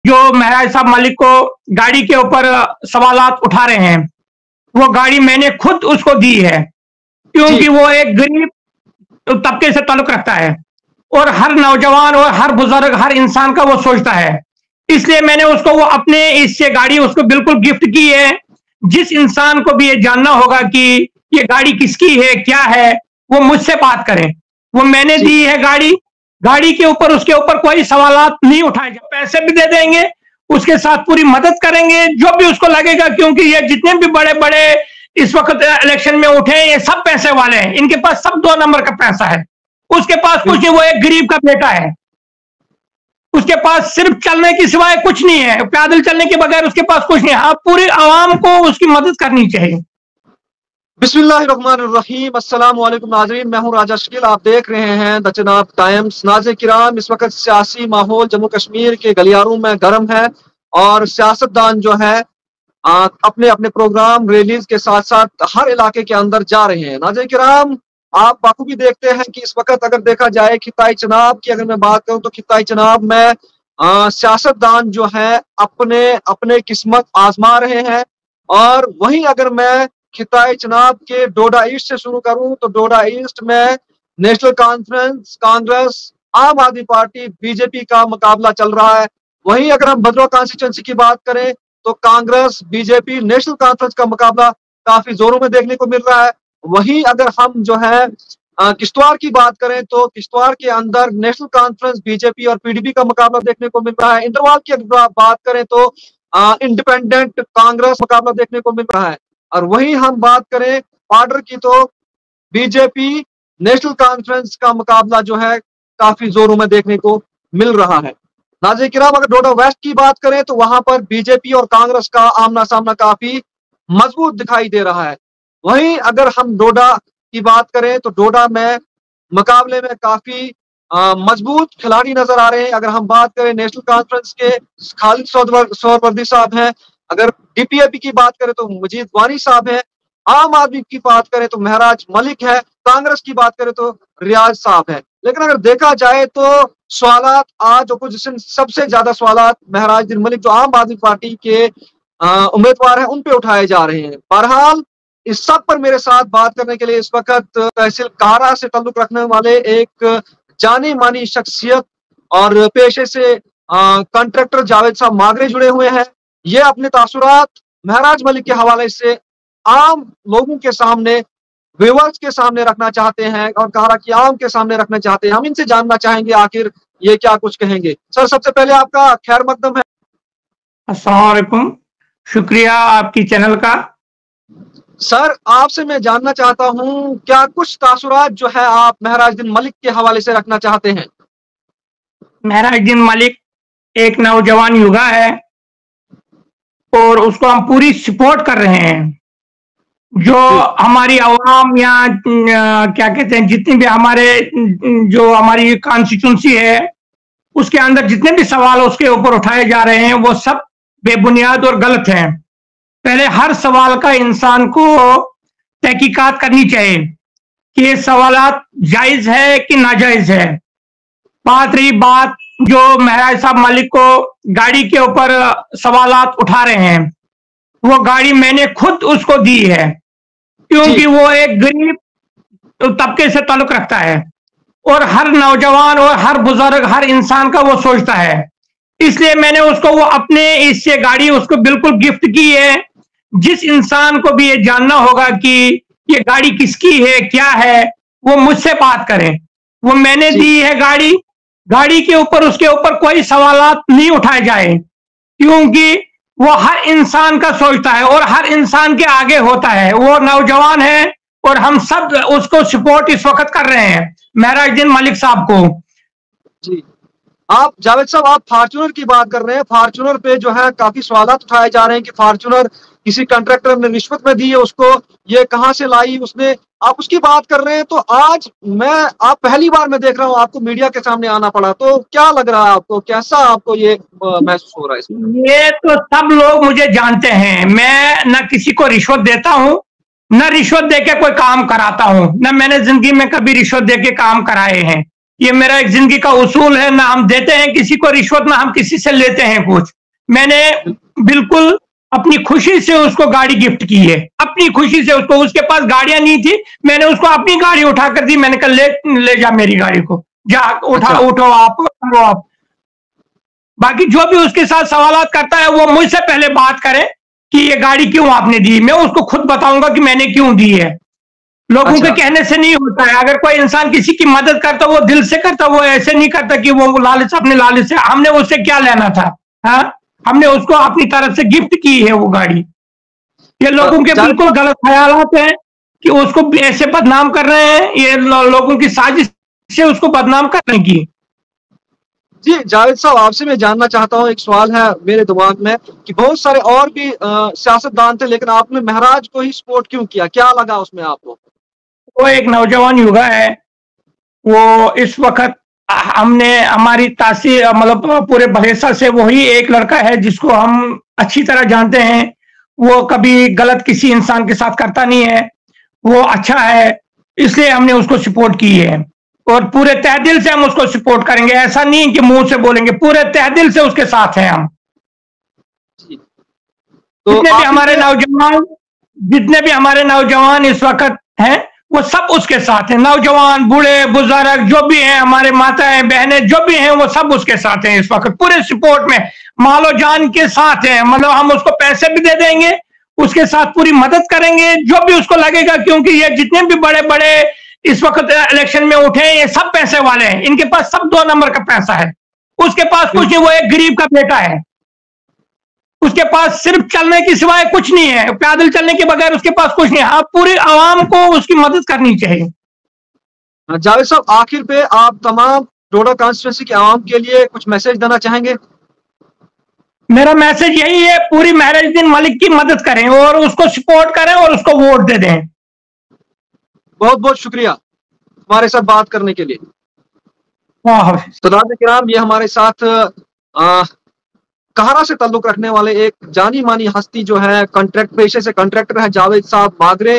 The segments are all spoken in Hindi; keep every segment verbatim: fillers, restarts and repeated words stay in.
जो महराज साहब मलिक को गाड़ी के ऊपर सवालात उठा रहे हैं, वो गाड़ी मैंने खुद उसको दी है, क्योंकि वो एक गरीब तबके से ताल्लुक रखता है और हर नौजवान और हर बुजुर्ग, हर इंसान का वो सोचता है। इसलिए मैंने उसको वो अपने इससे गाड़ी उसको बिल्कुल गिफ्ट की है। जिस इंसान को भी ये जानना होगा कि ये गाड़ी किसकी है, क्या है, वो मुझसे बात करें। वो मैंने दी है गाड़ी, गाड़ी के ऊपर उसके ऊपर कोई सवालात नहीं उठाए जाए, पैसे भी दे देंगे, उसके साथ पूरी मदद करेंगे, जो भी उसको लगेगा, क्योंकि ये जितने भी बड़े-बड़े इस वक्त इलेक्शन में उठे, ये सब पैसे वाले हैं, इनके पास सब दो नंबर का पैसा है। उसके पास कुछ नहीं, वो एक गरीब का बेटा है। उसके पास सिर्फ चलने की सिवाय कुछ नहीं है, पैदल चलने के बगैर उसके पास कुछ नहीं है। आप पूरी आवाम को उसकी मदद करनी चाहिए। बिस्मिल्लाहिर्रहमानिर्रहीम, अस्सलाम वालेकुम नाज़रीन, मैं हूं राजा शकील, आप देख रहे हैं द चनाब टाइम्स। नाज़रीन किराम, इस वक्त सियासी माहौल जम्मू कश्मीर के गलियारों में गर्म है और सियासतदान जो है आ, अपने अपने प्रोग्राम रैलीज के साथ साथ हर इलाके के अंदर जा रहे हैं। नाज़रीन किराम, आप बाखूबी देखते हैं कि इस वक्त अगर देखा जाए खिताई चुनाव की अगर मैं बात करूं तो खिताई चुनाव में सियासतदान जो है अपने अपने किस्मत आजमा रहे हैं। और वहीं अगर मैं खिताई चुनाव के डोडा ईस्ट से शुरू करूं तो डोडा ईस्ट में national conference, Congress, Aam Aadmi party, BJP का मुकाबला चल रहा है। वहीं अगर हम भद्रवाह कॉन्स्टिट्यूंसी की बात करें तो कांग्रेस, बीजेपी, नेशनल कॉन्फ्रेंस का मुकाबला काफी जोरों में देखने को मिल रहा है। वहीं अगर हम जो है किश्तवाड़ की बात करें तो किश्तवाड़ के अंदर नेशनल कॉन्फ्रेंस, बीजेपी और पीडीपी का मुकाबला देखने को मिल रहा है। इंटरवाल की अगर बात करें तो इंडिपेंडेंट कांग्रेस मुकाबला देखने को मिल रहा है। और वहीं हम बात करें पार्डर की तो बीजेपी, नेशनल कॉन्फ्रेंस का मुकाबला जो है काफी जोरों में देखने को मिल रहा है। नाज़रीन किराम, अगर डोडा वेस्ट की बात करें तो वहां पर बीजेपी और कांग्रेस का आमना सामना काफी मजबूत दिखाई दे रहा है। वहीं अगर हम डोडा की बात करें तो डोडा में मुकाबले में काफी मजबूत खिलाड़ी नजर आ रहे हैं। अगर हम बात करें नेशनल कॉन्फ्रेंस के खालिद सोहरवर्दी साहब हैं, अगर डीपीएपी की बात करें तो मजीद वानी साहब हैं, आम आदमी की बात करें तो महराज मलिक है, कांग्रेस की बात करें तो रियाज साहब है। लेकिन अगर देखा जाए तो सवालात आज अपोजिशन सबसे ज्यादा सवालात महराज दिन मलिक जो आम आदमी पार्टी के उम्मीदवार हैं उन पे उठाए जा रहे हैं। बहरहाल इस सब पर मेरे साथ बात करने के लिए इस वक्त तहसील कारा से ताल्लुक रखने वाले एक जानी मानी शख्सियत और पेशे से कॉन्ट्रैक्टर जावेद साहब मागरे जुड़े हुए हैं। ये अपने तासुरात महराज मलिक के हवाले से आम लोगों के सामने, व्यूअर्स के सामने रखना चाहते हैं और कारा की आम के सामने रखना चाहते हैं। हम इनसे जानना चाहेंगे आखिर ये क्या कुछ कहेंगे। सर, सबसे पहले आपका खैर मकदम है। अस्सलाम वालेकुम, शुक्रिया आपकी चैनल का। सर, आपसे मैं जानना चाहता हूं क्या कुछ तासुरात जो है आप महराज दिन मलिक के हवाले से रखना चाहते हैं। महराज दिन मलिक एक नौजवान युवा है और उसको हम पूरी सपोर्ट कर रहे हैं। जो हमारी आवाम या क्या कहते हैं, जितने भी हमारे जो हमारी कॉन्स्टिट्यूंसी है उसके अंदर जितने भी सवाल उसके ऊपर उठाए जा रहे हैं वो सब बेबुनियाद और गलत हैं। पहले हर सवाल का इंसान को तहकीकात करनी चाहिए कि ये सवालात जायज है कि नाजायज है। बात रही बात जो महराज साहब मलिक को गाड़ी के ऊपर सवालात उठा रहे हैं, वो गाड़ी मैंने खुद उसको दी है, क्योंकि वो एक गरीब तबके से ताल्लुक रखता है और हर नौजवान और हर बुजुर्ग, हर इंसान का वो सोचता है। इसलिए मैंने उसको वो अपने इससे गाड़ी उसको बिल्कुल गिफ्ट की है। जिस इंसान को भी ये जानना होगा कि ये गाड़ी किसकी है, क्या है, वो मुझसे बात करें। वो मैंने दी है गाड़ी, गाड़ी के ऊपर उसके ऊपर कोई सवालात नहीं उठाए जाए, क्योंकि वो हर इंसान का सोचता है और हर इंसान के आगे होता है। वो नौजवान है और हम सब उसको सपोर्ट इस वक्त कर रहे हैं, महराज दिन मलिक साहब को। जी, आप जावेद साहब, आप फार्चूनर की बात कर रहे हैं। फार्चूनर पे जो है काफी सवालात उठाए जा रहे हैं कि फार्चूनर किसी कॉन्ट्रैक्टर ने रिश्वत में दी है उसको, ये कहां से लाई उसने, आप उसकी बात कर रहे हैं। तो आज मैं आप पहली बार मैं देख रहा हूं आपको मीडिया के सामने आना पड़ा, तो क्या लग रहा है आपको, कैसा आपको ये महसूस हो रहा है इसमें? ये तो सब लोग मुझे जानते हैं, मैं न किसी को रिश्वत देता हूं, न रिश्वत देके कोई काम कराता हूं, न मैंने जिंदगी में कभी रिश्वत देके काम कराए हैं। ये मेरा एक जिंदगी का उसूल है, ना हम देते हैं किसी को रिश्वत, ना हम किसी से लेते हैं कुछ। मैंने बिल्कुल अपनी खुशी से उसको गाड़ी गिफ्ट की है, अपनी खुशी से उसको। उसके पास गाड़ियां नहीं थी, मैंने उसको अपनी गाड़ी उठा कर दी। मैंने कहा ले ले जा मेरी गाड़ी को, जा उठा अच्छा। उठो आप वो आप। बाकी जो भी उसके साथ सवालात करता है वो मुझसे पहले बात करे कि ये गाड़ी क्यों आपने दी, मैं उसको खुद बताऊंगा कि मैंने क्यों दी है। लोगों अच्छा। के कहने से नहीं होता है। अगर कोई इंसान किसी की मदद करता वो दिल से करता, वो ऐसे नहीं करता कि वो लालच अपने लालच से। हमने उससे क्या लेना था, हाँ? हमने उसको अपनी तरफ से गिफ्ट की है वो गाड़ी। ये लोगों के बिल्कुल गलत ख्यालात हैं कि उसको ऐसे बदनाम कर रहे हैं, ये लो, लोगों की साजिश से उसको बदनाम करने की। जी जावेद साहब, आपसे मैं जानना चाहता हूँ, एक सवाल है मेरे दिमाग में कि बहुत सारे और भी सियासतदान थे, लेकिन आपने महराज को ही सपोर्ट क्यों किया? क्या लगा उसमें आपको? वो एक नौजवान युवा है, वो इस वक्त हमने हमारी तासीर मतलब पूरे भलेसा से वही एक लड़का है जिसको हम अच्छी तरह जानते हैं। वो कभी गलत किसी इंसान के साथ करता नहीं है, वो अच्छा है, इसलिए हमने उसको सपोर्ट की है और पूरे तहे दिल से हम उसको सपोर्ट करेंगे। ऐसा नहीं कि मुंह से बोलेंगे, पूरे तहे दिल से उसके साथ हैं हम। तो जितने भी हमारे नौजवान जितने भी हमारे नौजवान इस वक्त हैं वो सब उसके साथ हैं। नौजवान, बूढ़े, बुजुर्ग जो भी हैं, हमारे माताएं बहनें जो भी हैं, वो सब उसके साथ हैं इस वक्त, पूरे सपोर्ट में, मालो जान के साथ हैं। मतलब हम उसको पैसे भी दे देंगे, उसके साथ पूरी मदद करेंगे जो भी उसको लगेगा, क्योंकि ये जितने भी बड़े बड़े इस वक्त इलेक्शन में उठे ये सब पैसे वाले हैं, इनके पास सब दो नंबर का पैसा है। उसके पास कुछ नहीं, वो एक गरीब का बेटा है, उसके पास सिर्फ चलने की सिवाय कुछ नहीं है, पैदल चलने के बगैर उसके पास कुछ नहीं है। आप पूरी आवाम को उसकी मदद करनी चाहिए। जावेद साहब, आखिर पे आप तमाम डोडा कॉन्स्टिट्यूंसी के आवाम के लिए कुछ मैसेज देना चाहेंगे? मेरा मैसेज यही है, पूरी महराजुद्दीन मलिक की मदद करें और उसको सपोर्ट करें और उसको वोट दे दें। बहुत बहुत शुक्रिया हमारे साथ बात करने के लिए। तो नाज़रीन, ये हमारे साथ आ, कहरा से ताल्लुक रखने वाले एक जानी मानी हस्ती जो है, कॉन्ट्रैक्ट पेशे से कॉन्ट्रैक्टर है, जावेद साहब मागरे,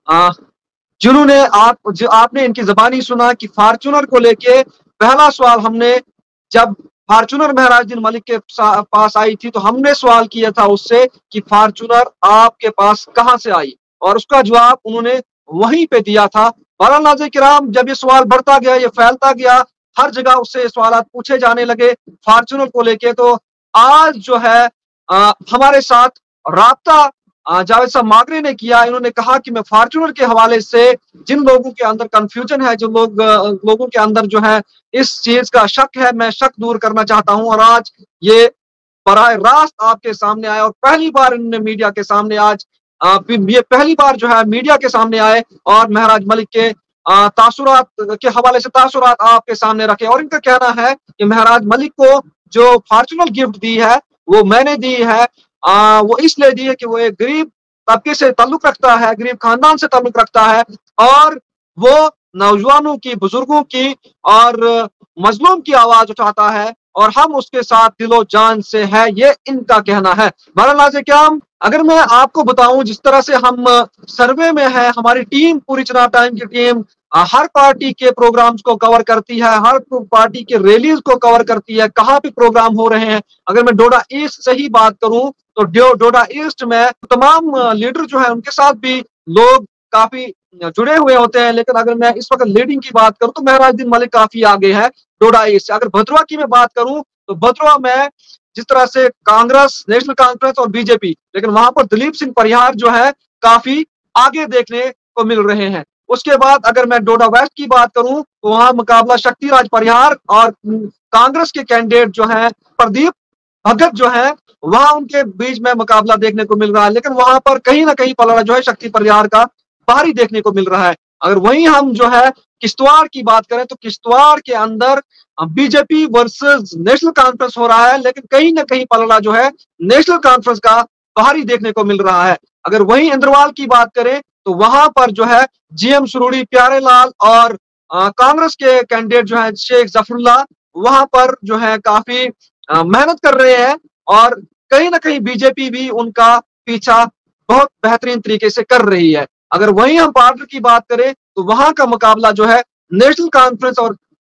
जिन्होंने आप जो आपने इनकी जबानी सुना कि फार्चूनर को लेके पहला सवाल हमने जब फार्चूनर महराजुद्दीन मलिक के पास आई थी तो हमने सवाल किया था उससे कि फार्चूनर आपके पास कहां से आई, और उसका जवाब उन्होंने वहीं पे दिया था। बहरहाल नाज़रीन किराम, जब ये सवाल बढ़ता गया, ये फैलता गया, हर जगह उससे सवाल पूछे जाने लगे फार्चूनर को लेके, तो आज जो है आ, हमारे साथ राब्ता जावेद साहब मागरे ने किया। इन्होंने कहा कि मैं फार्चूनर के हवाले से जिन लोगों के अंदर कंफ्यूजन है, जो लोग लोगों के अंदर जो है इस चीज का शक है, मैं शक दूर करना चाहता हूं, और आज ये बराह रास्त आपके सामने आया और पहली बार इन्होंने मीडिया के सामने आज आ, ये पहली बार जो है मीडिया के सामने आए और महराज मलिक के तासुरात के हवाले से तासुरात आपके सामने रखे। और इनका कहना है कि महराज मलिक को जो फार्चूनर गिफ्ट दी है वो मैंने दी है, आ, वो इसलिए दी है कि वो एक गरीब तबके से ताल्लुक रखता है, गरीब खानदान से ताल्लुक रखता है, और वो नौजवानों की, बुजुर्गों की और मजलूम की आवाज उठाता है और हम उसके साथ दिलो जान से है, ये इनका कहना है। बहरहाल क्या, अगर मैं आपको बताऊं जिस तरह से हम सर्वे में है, हमारी टीम, पूरी चुनाव टाइम की टीम हर पार्टी के प्रोग्राम्स को कवर करती है, हर पार्टी के रैलीज को कवर करती है, कहाँ पे प्रोग्राम हो रहे हैं। अगर मैं डोडा ईस्ट से ही बात करूं तो डोडा ईस्ट में तमाम लीडर जो है उनके साथ भी लोग काफी जुड़े हुए होते हैं, लेकिन अगर मैं इस वक्त लीडिंग की बात करूं तो महराजुद्दीन मलिक काफी आगे है डोडा ईस्ट से। अगर भद्रवा की मैं बात करूं तो भद्रवा में जिस तरह से कांग्रेस, नेशनल कांफ्रेंस और बीजेपी, लेकिन वहां पर दिलीप सिंह परिहार जो है काफी आगे देखने को मिल रहे हैं। उसके बाद अगर मैं डोडा वेस्ट की बात करूं तो वहां मुकाबला शक्तिराज परिहार और कांग्रेस के कैंडिडेट जो है प्रदीप भगत जो है, वहां उनके बीच में मुकाबला देखने को मिल रहा है, लेकिन वहां पर कहीं ना कहीं पलड़ा जो है शक्ति परिहार का भारी देखने को मिल रहा है। अगर वहीं हम जो है किश्तवाड़ की बात करें तो किश्तवाड़ के अंदर बीजेपी वर्सेस नेशनल कॉन्फ्रेंस हो रहा है, लेकिन कहीं ना कहीं पलड़ा जो है नेशनल कॉन्फ्रेंस का भारी देखने को मिल रहा है। अगर वहीं इंद्रवाल की बात करें तो वहां पर जो है जीएम सुरूड़ी, प्यारे लाल और कांग्रेस के कैंडिडेट जो है शेख जफरुल्लाह, वहां पर जो है काफी मेहनत कर रहे हैं और कहीं ना कहीं बीजेपी भी उनका पीछा बहुत बेहतरीन तरीके से कर रही है। अगर वहीं हम पार्टनर की बात करें तो वहां का मुकाबला जो है नेशनल कॉन्फ्रेंस और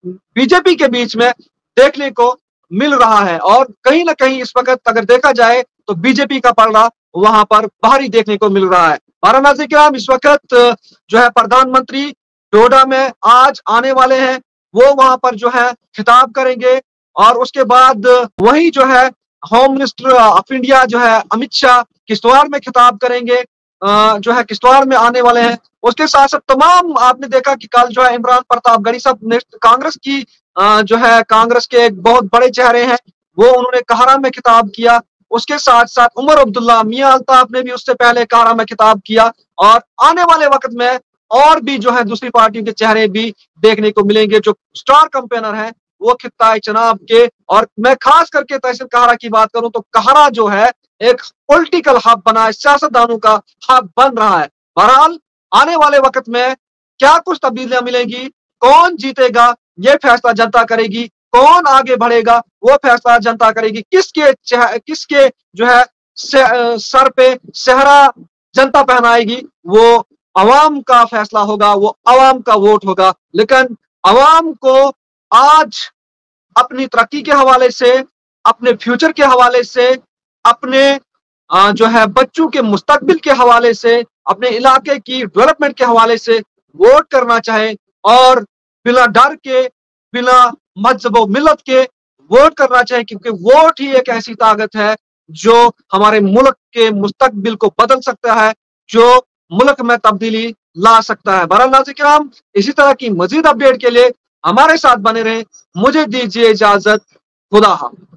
बीजेपी के बीच में देखने को मिल रहा है। और कहीं ना कहीं इस वक्त अगर देखा जाए तो बीजेपी का पलड़ा वहां पर भारी देखने को मिल रहा है। बारह नाज़रीन किराम, इस वक्त जो है प्रधानमंत्री डोडा में आज आने वाले हैं। वो वहां पर जो है खिताब करेंगे और उसके बाद वही जो है होम मिनिस्टर ऑफ इंडिया जो है अमित शाह किश्तवाड़ में खिताब करेंगे, जो है किश्तवाड़ में आने वाले हैं। उसके साथ साथ तमाम आपने देखा कि कल जो है इमरान प्रतापगढ़ी साहब कांग्रेस की जो है कांग्रेस के एक बहुत बड़े चेहरे हैं, वो उन्होंने काहरा में खिताब किया। उसके साथ साथ उमर अब्दुल्ला मियां अल्ताफ ने भी उससे पहले काहरा में खिताब किया। और आने वाले वक्त में और भी जो है दूसरी पार्टियों के चेहरे भी देखने को मिलेंगे जो स्टार कैंपेनर हैं वो खित्ता चनाब के। और मैं खास करके तहसील काहरा की बात करूं तो काहरा जो है एक पॉलिटिकल हब बना है, सियासतदानों का हब बन रहा है। बहरहाल आने वाले वक्त में क्या कुछ तब्दीलियां मिलेंगी, कौन जीतेगा ये फैसला जनता करेगी, कौन आगे बढ़ेगा वो फैसला जनता करेगी, किसके किसके जो है सर पे सेहरा जनता पहनाएगी वो अवाम का फैसला होगा, वो अवाम का वोट होगा। लेकिन अवाम को आज अपनी तरक्की के हवाले से, अपने फ्यूचर के हवाले से, अपने जो है बच्चों के मुस्तकबिल के हवाले से, अपने इलाके की डेवलपमेंट के हवाले से वोट करना चाहे और बिना डर के, बिना मजहब व मिल्लत के वोट करना चाहे, क्योंकि वोट ही एक ऐसी ताकत है जो हमारे मुल्क के मुस्तकबिल को बदल सकता है, जो मुल्क में तब्दीली ला सकता है। बहरहाल नाज़रीन किराम, इसी तरह की मजीद अपडेट के लिए हमारे साथ बने रहें। मुझे दीजिए इजाजत। खुदा हाफ़िज़।